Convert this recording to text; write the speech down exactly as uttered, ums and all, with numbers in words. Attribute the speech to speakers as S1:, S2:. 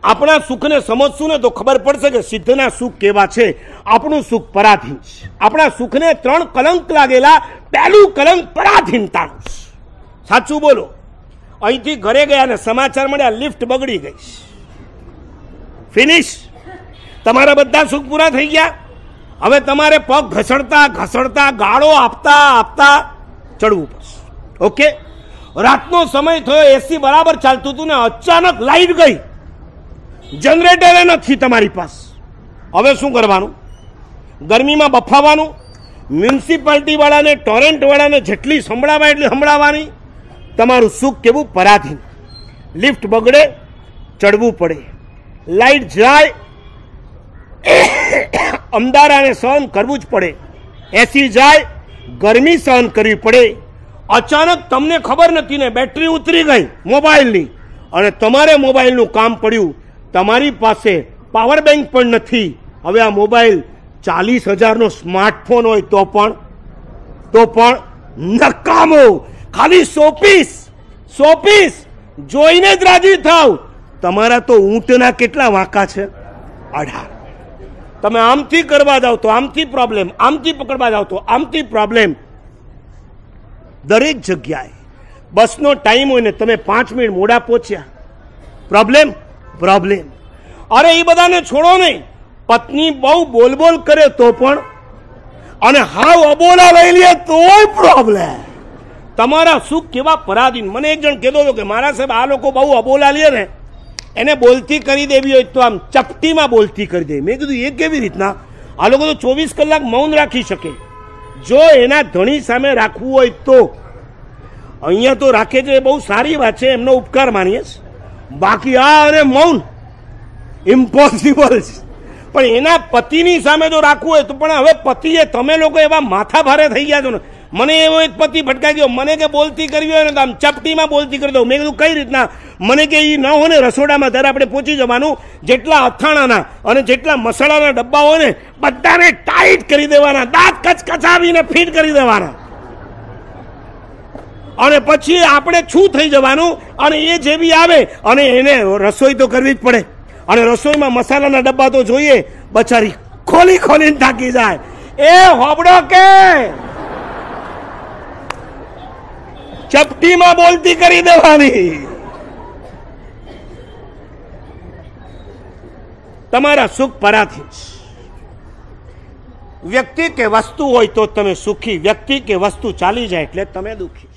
S1: આપણા સુખને સમજશું ને તો ખબર પડશે કે સિદ્ધના સુખ કેવા છે, આપણું સુખ પરાધીન છે। આપણા સુખને ત્રણ કલંક લાગેલા, પહેલું કલંક પરાધીનતાનું છે। સાચું બોલો, અહીંથી ઘરે ગયા ને સમાચાર મળ્યા લિફ્ટ બગડી ગઈ, ફિનિશ, તમારા બધા સુખ પૂરા થઈ ગયા। હવે તમારે પગ ઘસડતા ઘસડતા ગાળો આપતા આપતા ચડવું પડશે। ઓકે, રાતનો સમય થયો, એસી બરાબર ચાલતું હતું ને અચાનક લાઈટ ગઈ, જનરેટર નથી તમારી પાસે, હવે શું કરવાનું? ગરમીમાં બફાવાનું, મ્યુનિસિપાલિટી વાળાને ટોરેન્ટ વાળાને જેટલી સંભળાવાય એટલી સંભળાવવાની। તમારું સુખ કેવું? પરાધીન। લિફ્ટ બગડે, ચડવું પડે, લાઈટ જાય, અંધારાને સહન કરવું જ પડે, એસી જાય, ગરમી સહન કરવી પડે। અચાનક તમને ખબર નથી ને બેટરી ઉતરી ગઈ મોબાઈલની, અને તમારે મોબાઈલનું કામ પડ્યું, તમારી પાસે પાવર બેંક પણ નથી। હવે આ મોબાઈલ ચાલીસ હજારનો સ્માર્ટફોન હોય તો પણ તો પણ નકામો, ખાલી સો પીસ સો પીસ જોઈને જ રાજી થાવ। તમારા તો ઊંટના કેટલા વાંકા છે? અઢાર। તમે આમથી કરવા જાવ તો આમથી પ્રોબ્લેમ, આમથી પકડવા જાવ તો આમથી પ્રોબ્લેમ। દરેક જગ્યાએ બસનો ટાઈમ હોય ને તમે પાંચ મિનિટ મોડા પહોંચ્યા, પ્રોબ્લેમ પ્રોબ્લેમ। અરે એ બધાને છોડો નહીં, પત્ની બહુ બોલ બોલ કરે તો પણ, અને હાવ અબોલા લઈ લે તોય પ્રોબ્લેમ। તમારા સુખ કેવા પરાધીન। મને એક જણ કહેતો હતો કે મારા સાહેબ આ લોકો બહુ અબોલા લે ને, એને બોલતી કરી દેવી હોય તો આમ ચપટીમાં બોલતી કરી દે। મેં કીધું એ કેવી રીતના? આ લોકો તો ચોવીસ કલાક મૌન રાખી શકે, જો એના ધણી સામે રાખવું હોય તો। અહીંયા તો રાખે છે, બહુ સારી વાત છે, એમનો ઉપકાર માનીએ, બાકી આ અને મૌન ઇમ્પોસિબલ છે। પણ એના પતિની સામે જો રાખવું હોય તો, પણ હવે પતિએ, તમે લોકો એવા માથા ભારે થઈ ગયા છો ને। મને એવો એક પતિ ભટકાઈ ગયો, મને કે બોલતી કરવી હોય ને તો આમ ચપટીમાં બોલતી કરી દઉં। મેં કીધું કઈ રીતના? મને કે એ ન હોય ને રસોડામાં ત્યારે આપણે પહોંચી જવાનું, જેટલા અથાણાના અને જેટલા મસાલાના ડબ્બા હોય ને બધાને ટાઈટ કરી દેવાના, દાંત કચકચાવીને ફીટ કરી દેવાના, અને પછી આપણે છું થઈ જવાનું, અને એ જેવી આવે અને એને રસોઈ તો કરવી જ પડે, અને રસોઈમાં મસાલાના ડબ્બા તો જોઈએ, બચારી ખોલી ખોલીને થાકી જાય। એ હોબડો કે ચપટીમાં બોલતી કરી દેવાની। તમારા સુખ પરાધીન। વ્યક્તિ કે વસ્તુ હોય તો તમે સુખી, વ્યક્તિ કે વસ્તુ ચાલી જાય એટલે તમે દુઃખી।